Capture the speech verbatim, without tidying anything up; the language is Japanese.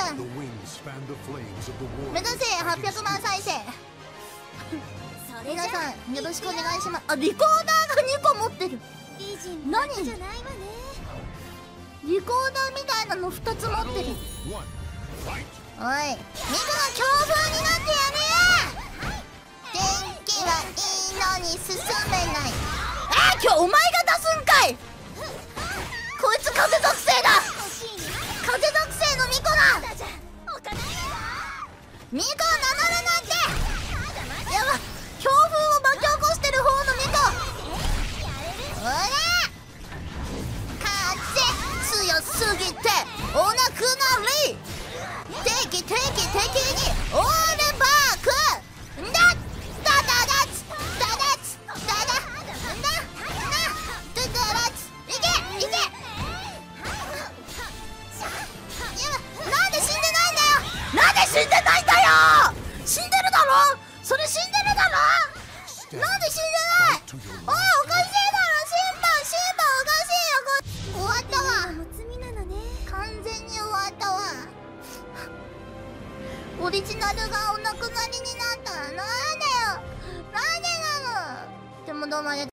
目指せはっぴゃくまん再生皆さんよろしくお願いします。あ、リコーダーがにこ持ってる。何リコーダーみたいなのふたつ持ってる。おい、ミコが強風になってやる。天気はいいのに進めない。あー、今日お前が出すんかい。こいつ風属性だ。風属性のミコだ。ミコを名乗るなんて。やば、強風を巻き起こしてる方のミコ。おら、風強すぎてお亡くなり。敵敵敵にオールバークだ。ダダダツダダツダダダダダダツ。いけいけ。なんで死んでないんだよ。なんで死んでないんだよ。死んでるだろ。それ死んでるだろ。なんで死んでない。おい、おかしいだろ。審判審判おかしいよ。こ終わったわ。完全に終わったわ。オリジナルがお亡くなりになったらなんでよ。なんでなの。でもどうもありがとう。